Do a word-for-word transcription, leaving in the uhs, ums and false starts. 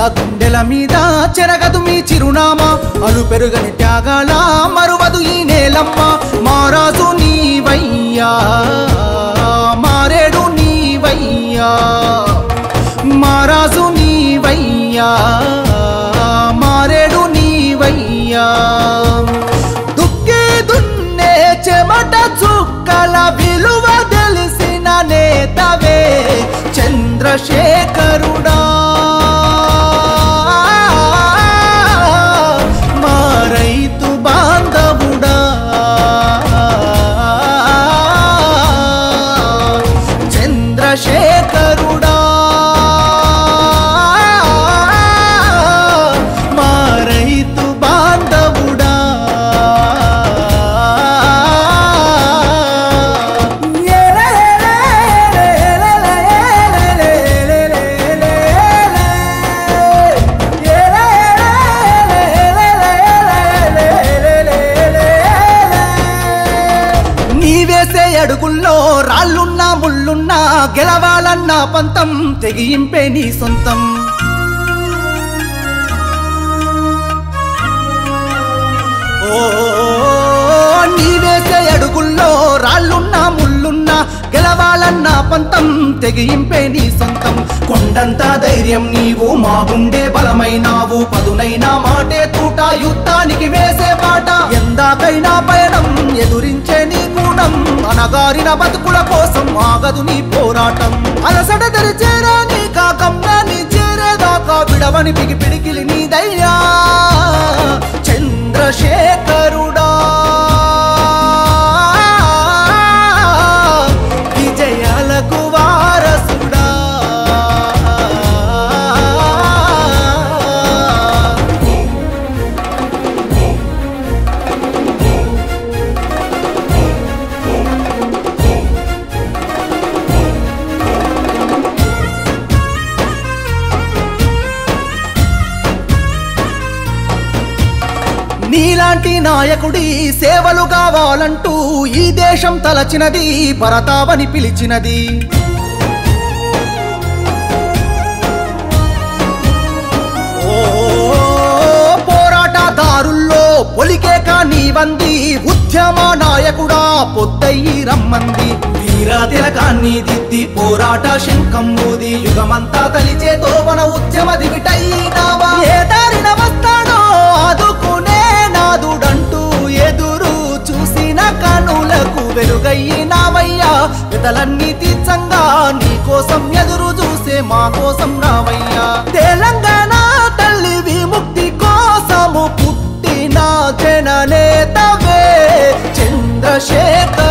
గుండెల మీద చెరగదు మీ చిరునామా అలు పెరుగని త్యాగాల మరువదు ఈ నేలమ్మ మారాజు నీవయ్యా మారేడు నీవయ్యా మారాజు నీవయ్యా మారేడు నీవయ్యా దుక్కి దున్నే చెమట చుక్కల విలువ తెలిసిన నేతవే చంద్రశేఖరుడా మా రైతు బాంధవుడా చంద్రశేఖరుడా మా రైతు బాంధవుడా నీవేసే అడుగుల్లో రాళ్ళున్నా ముళ్ళున్నా గెలవాలన్న పంతం తెగింపే నీ సొంతం ఓ నీవేసే అడుగుల్లో రాళ్ళున్నా ముళ్ళున్నా గెలవాలన్న పంతం తెగింపే నీ సొంతం కొండంత ధైర్యం నీవు మా గుండె బలమైనావు పదునైనా మాటే తూట యుద్ధానికి వేసే పాట ఎందాకైనా పయనం ఎదురించే నీ గుణం అనగారిన బతుకుల కోసం ఆగదు నీ పోరాటం అలసట తెరిచేరా నీ కాకమ్యాన్ని చేరేదాకా విడవని పిగి పిడికిలి నీ దయ్యా చంద్రశేఖరుడా విజయాలకు వారసుడా నీలాంటి నాయకుడి సేవలు కావాలంటూ ఈ దేశం తలచినది భరతావని పిలిచినది ఓ పోరాటదారుల్లో పొలికే కానీ వంది ఉద్యమ నాయకుడా పొద్దయ్యి రమ్మంది వీరా తిలకాన్ని దిద్ది పోరాట శంఖం మోది యుగమంతా తలిచే తోవన ఉద్యమ దివిటైనావా ఏ దారిన వస్తాడో ఆదుకునే నాదుడంటూ ఎదురు చూసిన కనులకు వెలుగయ్యినావయ్యా వితలన్నీ తీర్చంగా నీ కోసం ఎదురు చూసే మా కోసం రావయ్యా తెలంగాణ తల్లి విముక్తి కోసము పుట్టిన జననేతవే చంద్రశేఖర్